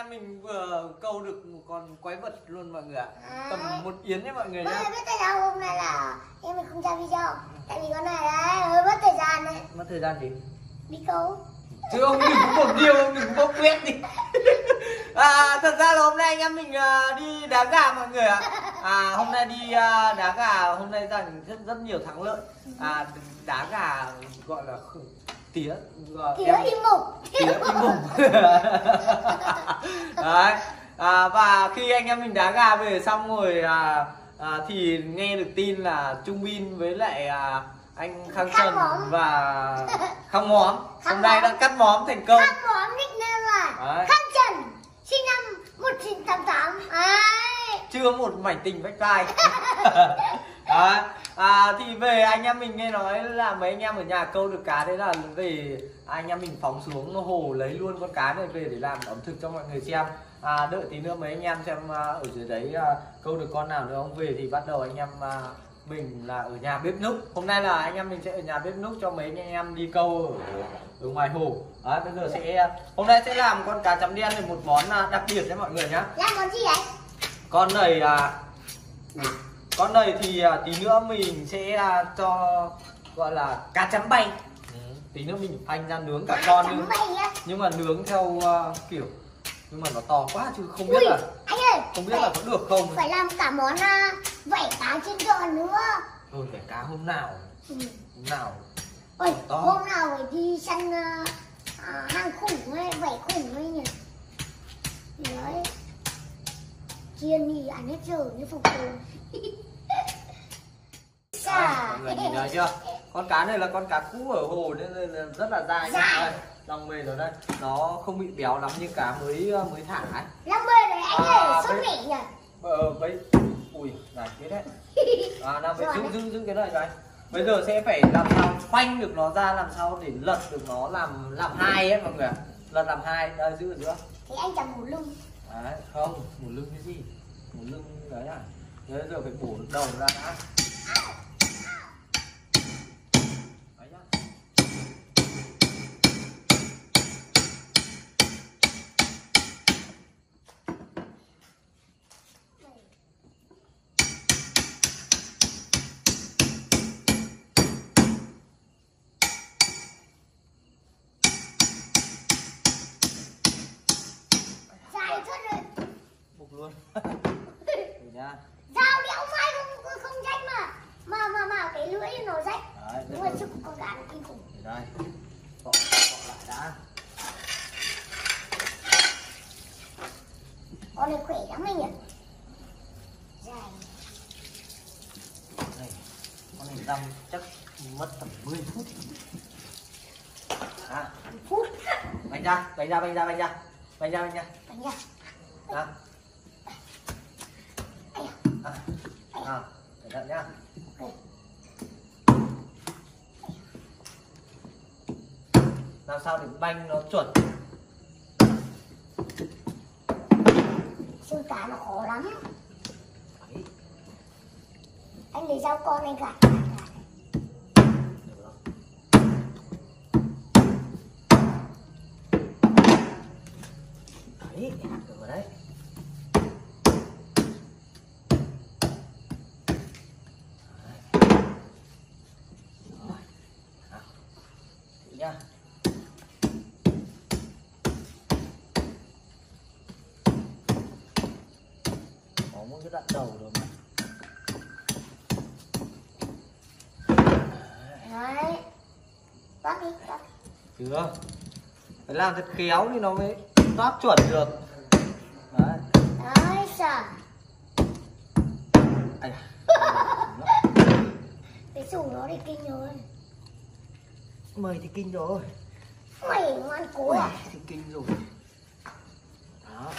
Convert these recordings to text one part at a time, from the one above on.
em mình vừa câu được một con quái vật luôn mọi người ạ. Tầm 1 yến đấy mọi người nhá. Biết tại sao hôm nay là em mình không ra video? Tại vì con này đấy hơi mất thời gian đấy. Mất thời gian gì? Đi câu. Chứ ông đừng có một điều, ông đừng có bốc quét đi. Thật ra là hôm nay anh em mình đi đá gà mọi người ạ. Hôm nay đi đá gà, hôm nay giành rất nhiều thắng lợi. Đá gà gọi là tía Đi mục. Tía đi mục. Đấy. Và khi anh em mình đá gà về xong rồi thì nghe được tin là Trung Bin với lại anh Khang Trần và Khang Móm hôm nay đã cắt móm thành công. Khang Móm nickname là Khang Trần, sinh năm 1988. Chưa một mảnh tình vách vai. Thì về anh em mình nghe nói là mấy anh em ở nhà câu được cá, đấy là về anh em mình phóng xuống hồ lấy luôn con cá này về để làm ẩm thực cho mọi người xem. Đợi tí nữa mấy anh em xem ở dưới đấy câu được con nào nữa không về thì bắt đầu anh em mình là ở nhà bếp núc. Hôm nay là anh em mình sẽ ở nhà bếp núc cho mấy anh em đi câu ở ngoài hồ. Bây giờ hôm nay sẽ làm con cá chấm đen này, một món đặc biệt đấy mọi người nhá. Làm món gì đấy? Con này thì tí nữa mình sẽ cho gọi là cá chấm bay. Tí nữa mình phanh ra nướng cả con nhưng mà nướng theo kiểu nhưng mà nó to quá chứ không biết là anh ơi, không biết là có được không. Phải làm cả món vảy cá trên giòn nữa. Thôi vảy cá hôm nào. Hôm nào. Ôi, hôm nào phải đi săn hang khủng ấy, vảy khủng ấy nhỉ. Đấy. Chiên thì ăn hết giờ như phục tùng. Mọi người nhìn thấy chưa? Con cá này là con cá cũ ở hồ nên là rất là dai nhá. Lòng mềm rồi đây, nó không bị béo lắm như cá mới thả ấy. Lòng mềm rồi anh ơi, sốt mẻ nhỉ? Bây ui này thế đấy. Nào phải giữ cái này này. Bây giờ sẽ phải làm sao phanh được nó ra, làm sao để lật được nó làm hai ấy mọi người. Lật làm hai, đây giữ ở giữa. Thì anh chẳng mổ lưng. Đấy, không, mổ lưng cái gì? Mổ lưng đấy à? Thế giờ phải bổ đầu ra đã. Luôn. Nha. Dao đéo mai không rách mà cái lưỡi nó rách. Đấy, đúng rồi, sức con gà nó kinh khủng. Đây. Cọ lại đã. Con này khỏe lắm anh nhỉ? Dài. Đây. Con này dăm chắc mất tầm 10 phút. 10 phút. Bánh ra. Bánh ra. Đó. Cẩn thận nhá. Làm sao để banh nó chuẩn. Xương cá nó khó lắm. Đấy. Anh lấy dao con anh gạt. Đấy, được rồi đấy. Nha. Có một cái đoạn đầu rồi mà. Đấy. Toát đi. Chưa. Phải làm thật khéo thì nó mới toát chuẩn được. Đấy. Đấy sợ. Cái sủng nó thì kinh rồi. Mày thì kinh rồi. Mày ngoan cố à? Thì kinh rồi. Đó.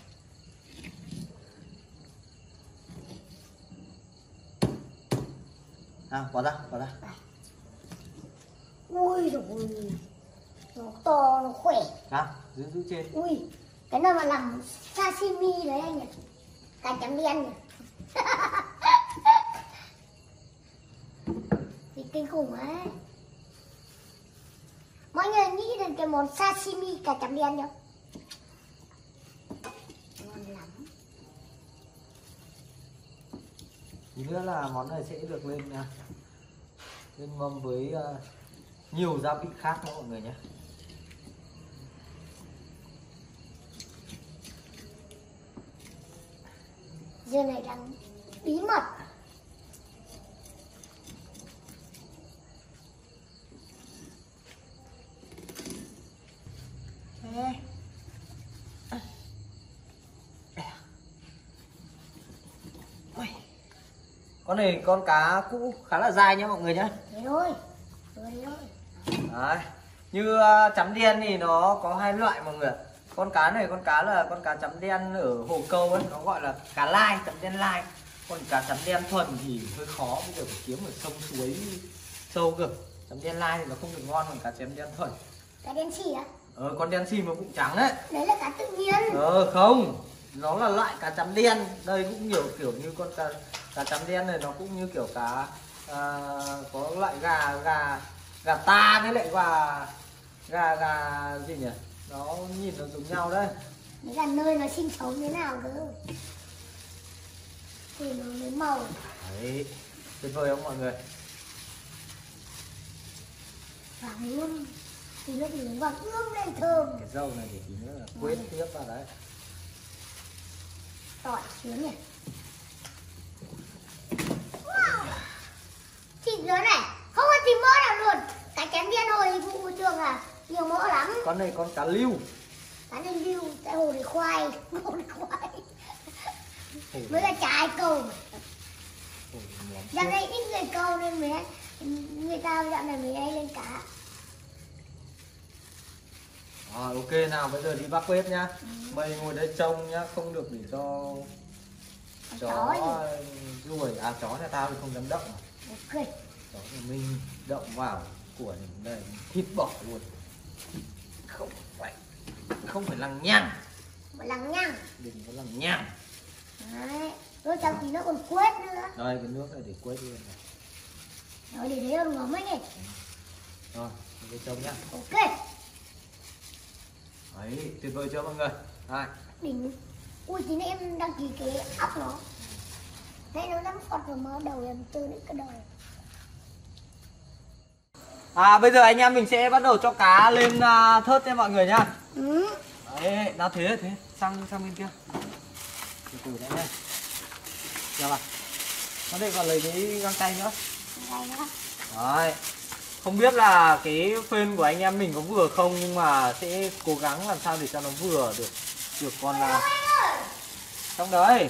Bỏ ra. Ui dồi ôi. Nó to, nó khỏe. Giữ trên. Ui, cái nào mà làm sashimi đấy anh nhỉ? Cá chấm đen nhỉ? Thì kinh khủng ấy. Mọi người nghĩ đến cái món sashimi cá chấm đen không? Tí nữa là món này sẽ được lên mâm với nhiều gia vị khác nữa mọi người nhé. Giờ này đang bí mật. Con này con cá cũ khá là dai nhá mọi người nhé. Thế thôi. Rồi thôi. Đấy. Như chấm đen thì nó có hai loại mọi người. Con cá này con cá là con cá chấm đen ở hồ câu ấy, nó gọi là cá lai, chấm đen lai. Còn cá chấm đen thuần thì hơi khó, bây giờ phải kiếm ở sông suối sâu cơ. Chấm đen lai thì nó không được ngon bằng cá chấm đen thuần. Cá đen xì á? Con đen xì mà cũng trắng đấy. Đấy là cá tự nhiên. Không, nó là loại cá chấm đen. Đây cũng nhiều kiểu như con cá chấm đen này, nó cũng như kiểu cá có loại gà ta với lại gà gì nhỉ, nó nhìn nó giống nhau đấy. Đấy là nơi nó sinh sống thế nào cơ thì nó mới màu. Đấy, tuyệt vời không mọi người? Vàng luôn thì nó thì vàng ươm lên thơm. Cái dâu này thì tí nữa là quết tiếp vào đấy. Tỏi xuyến này. Wow. Thịt lớn này, không có tí mỡ nào luôn. Cá chém đen hồi vụ trường à, nhiều mỡ lắm. Con này con cá lưu. Cá nên lưu, tại hồ để khoai. Hồ để khoai. Với là chả ai câu. Dạo này ít người câu nên người ta dạo này mới hay lên cá. Ok nào, bây giờ đi bắt bếp nhá. Mày ngồi đây trông nhá, không được để cho chó ruồi. Chó nhà tao thì không dám động. Ok. Chó thì mình động vào của này đây, thịt bỏ luôn. Không phải lằng nhằng. Lằng nhằng. Đừng có lằng nhằng. Đấy, rồi trong tí nó còn quết nữa. Đây, cái nước này để quết luôn này. Rồi để đấy nó ngấm ấy nhỉ. Rồi, mình trông nhá. Ok. Đấy, tuyệt vời chưa mọi người? Đây. Đỉnh. Ui, tí nữa em đăng ký cái ốc nó. Đấy, nó lắm phọt vào mỡ đầu em tư đến cái đầu. Bây giờ anh em mình sẽ bắt đầu cho cá lên thớt nha mọi người nhá. Đấy, nào thế sang bên kia. Từ từ đấy nha. Giờ vào. Nó đây còn lấy cái găng tay nữa. Đây nữa. Đấy. Không biết là cái phên của anh em mình có vừa không, nhưng mà sẽ cố gắng làm sao để cho nó vừa được con trong đấy.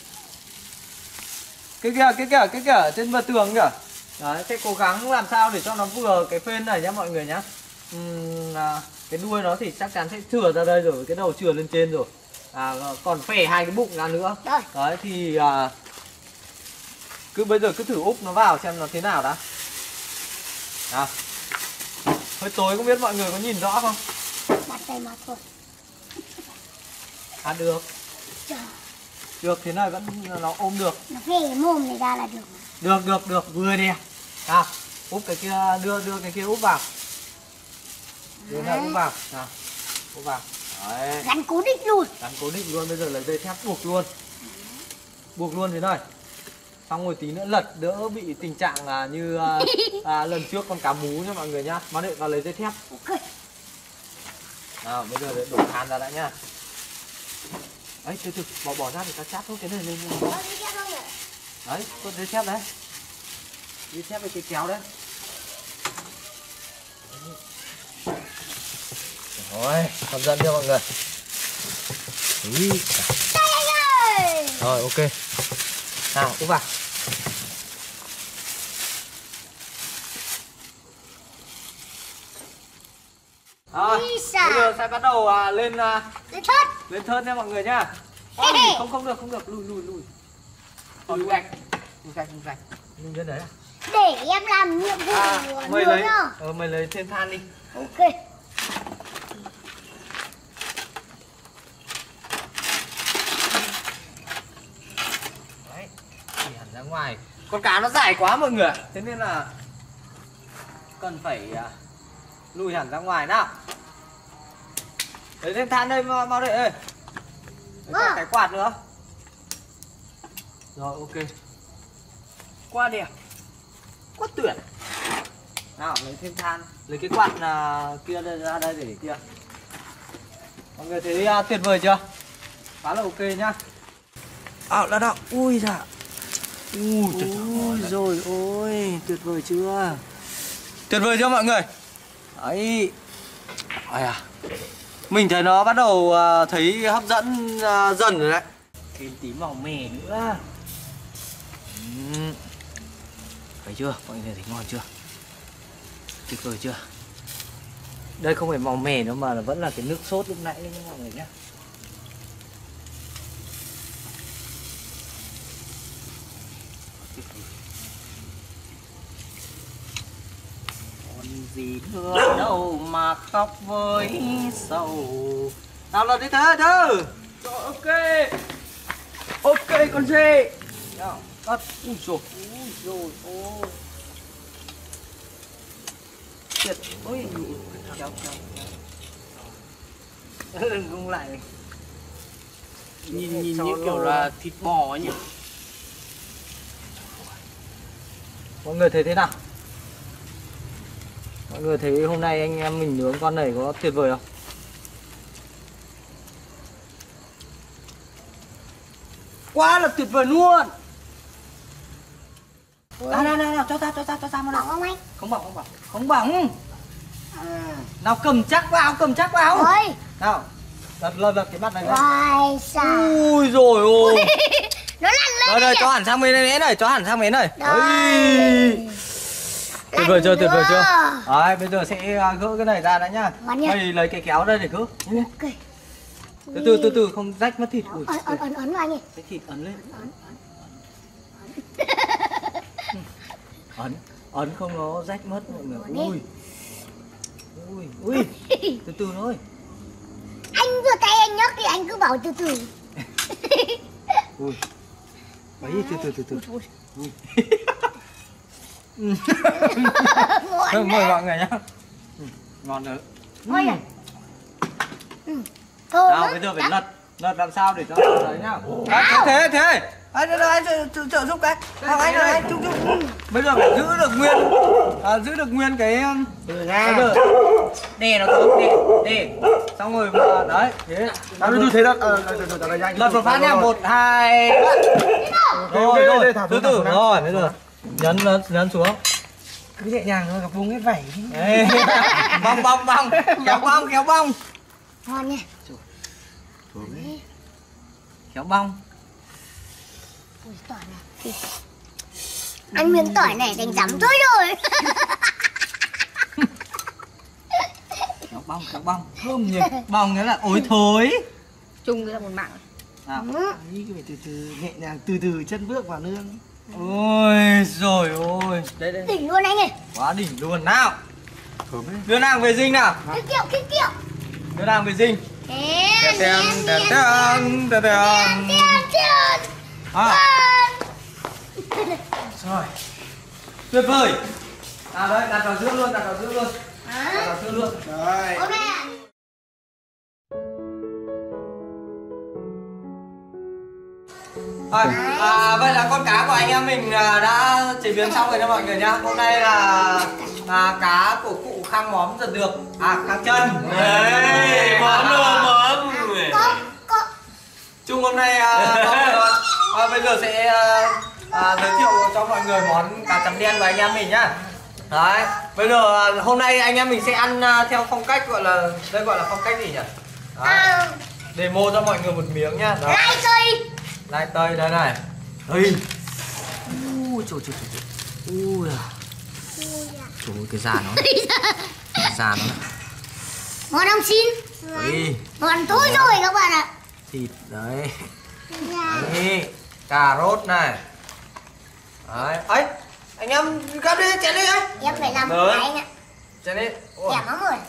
Cái kia trên bờ tường kìa. Đấy, sẽ cố gắng làm sao để cho nó vừa cái phên này nhá mọi người nhá. Cái đuôi nó thì chắc chắn sẽ chừa ra đây rồi, cái đầu chừa lên trên rồi. Còn phè hai cái bụng ra nữa. Rồi. Đấy thì bây giờ cứ thử úp nó vào xem nó thế nào đã. Hơi tối, không biết mọi người có nhìn rõ không? Đặt tay mà thôi. Được. Trời. Được, thế này vẫn nó ôm được. Nó phê cái mồm này ra là được mà. Được, vừa đẹp. Úp cái kia, đưa cái kia úp vào. Đưa này úp vào. Úp vào. Đấy. Gắn cố định luôn. Gắn cố định luôn, bây giờ lấy dây thép buộc luôn. Buộc luôn thế này. Xong rồi tí nữa lật, đỡ bị tình trạng như lần trước con cá mú nha mọi người nhá. Mà đợi vào lấy dây thép. Ok. Nào, bây giờ để đổ than ra đã nhá. Ấy, từ từ, bỏ ra để ta chát thôi, cái này lên. Đấy, con dây thép đấy. Dây thép với cái kéo đấy. Rồi, hấp dẫn chưa mọi người? Rồi, ok. Nào, úp vào. Bây giờ sẽ bắt đầu lên thớt nha mọi người nhá. Không được, lùi. Lùi gạch. Lùi lên đấy à? Để em làm nhiệm vụ mày nướng lấy nhá. mày lấy thêm than đi. Ok. Đấy, chỉ hẳn ra ngoài. Con cá nó dài quá mọi người, thế nên là cần phải lùi hẳn ra ngoài nào. Lấy thêm than đây, mau đây ơi. Lấy cả cái quạt nữa. Rồi, ok. Quá đẹp, quá tuyệt. Nào lấy thêm than, lấy cái quạt kia ra đây để kia. Mọi người thấy tuyệt vời chưa? Quá là ok nhá. Đã đạo, ui dạ. Ui rồi ôi, tuyệt vời chưa? Tuyệt vời chưa mọi người? Đấy. À, mình thấy nó bắt đầu thấy hấp dẫn dần rồi đấy. Thêm tí màu mè nữa. Thấy chưa? Mọi người thấy ngon chưa? Tuyệt vời chưa? Đây không phải màu mè nữa mà vẫn là cái nước sốt lúc nãy đấy nha mọi người nhé. Còn gì nữa đâu mà khóc với sầu. Nào là đi thế chứ. Rồi ok. Ok con gì? Nào, cắt. Ui dồi. Ui dồi ôi. Tuyệt. Ôi kéo. Gung lại. Nhìn như kiểu là thịt bò ấy nhỉ. Mọi người thấy thế nào? Mọi người thấy hôm nay anh em mình nướng con này có tuyệt vời không? Quá là tuyệt vời luôn. Nào, cho ta mà Bỏng không anh? Không bỏng. Nào cầm chắc vào. Ôi. Nào, lật cái mặt này ra. Vai sao? Ui rồi ôi. Nó lăn lên. Rồi, cho hẳn sang bên này này, Đấy. Tuyệt vời chưa? Đấy, bây giờ sẽ gỡ cái này ra đã nhá. Đây lấy cái kéo đây để gỡ. Ok. Từ từ không rách mất thịt. Ui, ấn vào anh ơi. cái thịt ấn lên. Ấn không nó rách mất mọi người. Ui. Từ từ thôi. Anh vừa tay anh nhấc thì anh cứ bảo từ từ. Ui. Đấy, từ. Ui. Mời mọi người nhá. Ngon nữa. Ôi à. Thôi. Nào bây giờ phải lật làm sao để cho đấy nhá. Thế. Anh trợ giúp cái. Anh chúc. Bây giờ phải giữ được nguyên cái bây giờ đè nó xuống đè. Xong rồi mà đấy, thế. Như thế đó. Lật một phát nha, 1 2 rồi. Từ từ rồi, bây giờ nhấn xuống. Cứ nhẹ nhàng thôi, gặp vùng cái vảy. Bong. Kéo bong. Ngon nha. Kéo bong. Ui, tỏi này. Ăn miếng tỏi này thành rắm thôi rồi. Kéo bong. Thơm nhỉ. Bong nghĩa là ối thối. Chung ra một mạng. Nào. Ý cứ phải từ nhẹ nhàng, từ chân bước vào nương. Ôi rồi ôi. Đây. Đỉnh luôn anh ơi. Quá đỉnh luôn nào. Đưa nàng về dinh nào. Cái kiệu. Đưa nàng về dinh. Tiền. Rồi. Tuyệt vời. Đấy, đặt vào giữa luôn. Rồi. Ok. Vậy là con cá của anh em mình đã chế biến xong rồi nha mọi người nhá. Hôm nay là cá của cụ Khang Móm giật được. Khang Chân. Đấy, móm. Chung hôm nay bây giờ sẽ giới thiệu cho mọi người món cá chấm đen của anh em mình nhá. Đấy, bây giờ hôm nay anh em mình sẽ ăn theo phong cách gọi là phong cách gì nhỉ? Demo cho mọi người một miếng nhá. Lai tây đây này. Ui. Trời. Ui. Trời ơi, cái da nó. Ngon không xin? Ngon tối rồi các bạn ạ. Thịt đấy. Đấy. Cà rốt này. Đấy. Ấy, anh em gắp đi, chén đi ấy. Em phải làm một cái anh ạ. Chén đi. Kẻm lắm rồi.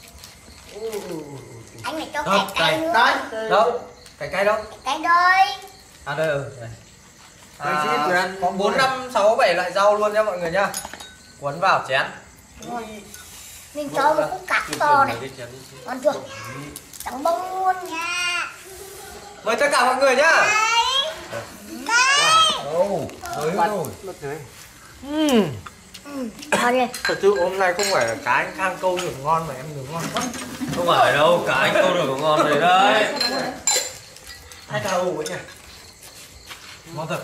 Anh phải cho cay nữa. Đâu? Cay đâu? Cay đôi. Đây có 4, 5, 6, 7 loại rau luôn nha mọi người nhá. Cuốn vào chén. Mình cho một cúc cải to này. Ngon chưa? Trắng bông luôn nha. Mời tất cả mọi người nhá. Cay. Đâu, mới rồi. Ngon đi. Thật sự hôm nay không phải là cá anh Khang câu được ngon mà em nướng ngon quá. Không phải đâu, cá anh câu được ngon rồi đấy. Hai cá ủ ấy nhỉ. Ngon thật.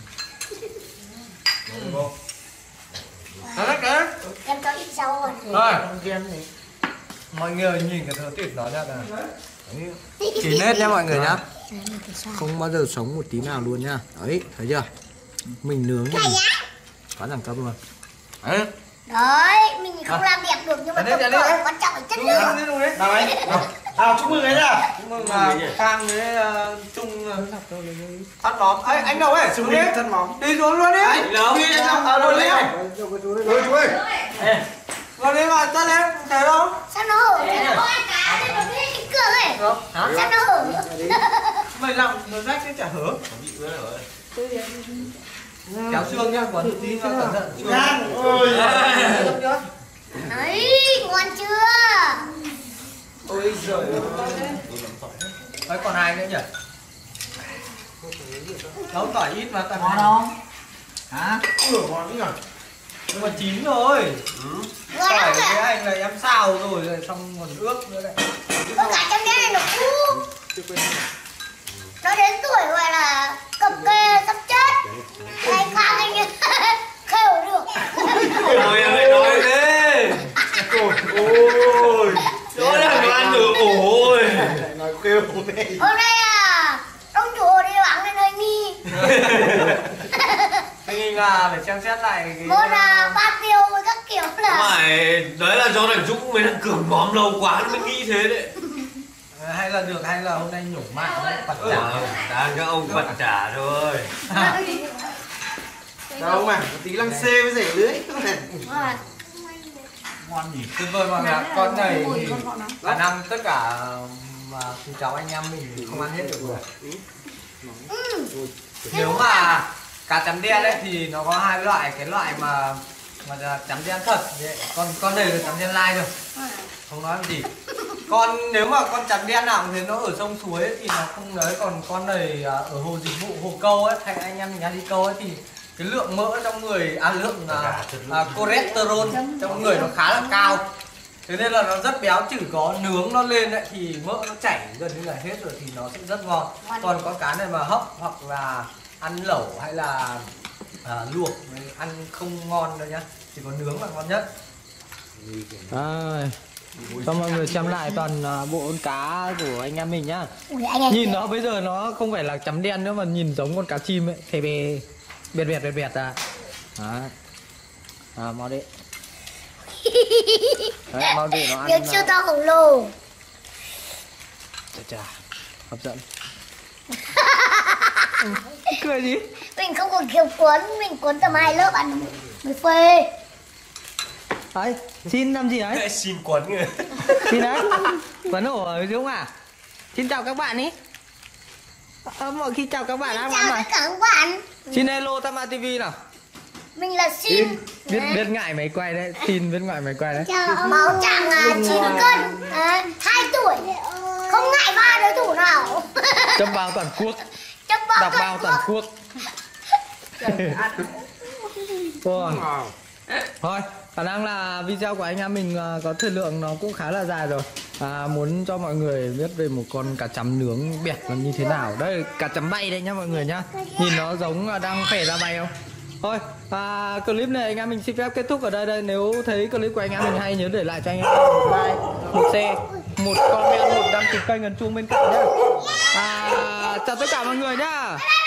Đấy đấy. Em cho ít rau vào. Rồi, mọi người nhìn cái thớ thịt nó ra là chỉ nết nha mọi người nhá. Không bao giờ sống một tí nào luôn nhá. Đấy, thấy chưa? Mình nướng thì quá đẳng cấp luôn. Đấy. Đấy, mình không làm đẹp được nhưng mà Đấy, đấy, đấy. quan trọng là chất Đúng lượng. đấy, đúng đấy. Nào ấy. À chúc mừng ấy nha. Chúc mừng Khang với Trung phát móm. Ấy, anh đâu ấy? Chúc Xuống đi. mừng thân móng. Đi xuống luôn đi. Đâu? Đi đâu đi. Ôi chú ơi. Vào đi mà chân em thấy không? Sao nó hở thế? Nó có ai cá thì nó biết cái cường ấy. Không. Hả? Sao nó hở? Mày làm nó rách chứ chả hở. Bị ướt rồi. Kéo xương nhá, quấn tí cẩn thận. Ngang. Ôi. Đấy, ngon chưa? Ôi giời ơi. Đấy, còn ai nữa nhỉ? Nấu tỏi ít mà tao Ngon không? Hả? Ngon chứ nhỉ? nhưng mà chín rồi. Ngon Tỏi lắm với kìa. anh là em xào rồi xong còn ướp nữa đấy. Con cá trong đen này nó cũ. Nó đến tuổi gọi là cập kê sắp chết. Anh Khang anh ấy khêu được. Ôi ơi, nói thế. Ôi. Đó là đồ ăn được ôi. Nói kêu đây. Hôm nay ông chủ hồ đi vắng nên hơi nghi. Tình hình là phải xem xét lại cái Một ba tiêu với các kiểu là Phải, đấy là do thằng Dũng với thằng Cường bóm lâu quá nó mới nghĩ thế đấy. hay là được hay là hôm nay nhổ mạng bật trả. Đang các ông bật trả thôi. Đâu mà, tí lăng xê với rẻ lưới. Ngon nhỉ. Tuyệt vời mà là con này thì khả năng tất cả mà chúng cháu anh em mình thì không ăn hết được rồi. Nếu mà cá chấm đen ấy thì nó có hai loại, cái loại mà là chấm đen thật đấy. Con này là chấm đen lai rồi, không nói làm gì. Nếu mà con chấm đen nào thì nó ở sông suối ấy, thì nó không đấy, còn con này ở hồ dịch vụ hồ câu ấy, hay anh em mình hay đi câu ấy thì cái lượng mỡ trong người lượng cholesterol trong người nó khá là cao, thế nên là nó rất béo, chỉ có nướng nó lên ấy, thì mỡ nó chảy gần như là hết rồi thì nó sẽ rất ngon. Còn con cá này mà hấp hoặc là ăn lẩu hay là luộc ăn không ngon đâu nhá, chỉ có nướng là ngon nhất. Cho mọi người xem lại toàn bộ con cá của anh em mình nhá. Ui, anh em Nhìn nó bây giờ nó không phải là chấm đen nữa mà nhìn giống con cá chim ấy, thề bề bẹt à. Đó. Mau đi. Đấy, mau đi nó ăn. miếng siêu to khổng lồ. Chà, hấp dẫn. Cười gì? Mình không còn kiểu cuốn, mình cuốn tầm 2 lớp ăn mới phê. Đấy, xin làm gì đấy? Xin quấn người. Xin đấy. Vẫn ở Dũng à? Xin chào các bạn ý. Mọi khi chào các bạn. Chào tất cả các bạn. Xin hello Tham TV nào. Mình là Xin. Biết ngại máy quay đấy. Xin biết ngại máy quay đấy. Máu trạng 9 cân, 2 tuổi. Không ngại ba đối thủ nào. Chấp bao toàn quốc. Đọc bao toàn quốc. Thôi, khả năng là video của anh em mình có thời lượng nó cũng khá là dài rồi. Muốn cho mọi người biết về một con cá chấm nướng bẹt nó như thế nào. Đây cá chấm bay đây nhá mọi người nhá. Nhìn nó giống đang khỏe ra bay không? Thôi, clip này anh em mình xin phép kết thúc ở đây. Nếu thấy clip của anh em mình hay nhớ để lại cho anh em một like, một share, một comment, một đăng ký kênh ấn chuông bên cạnh nhá. Chào tất cả mọi người nhá.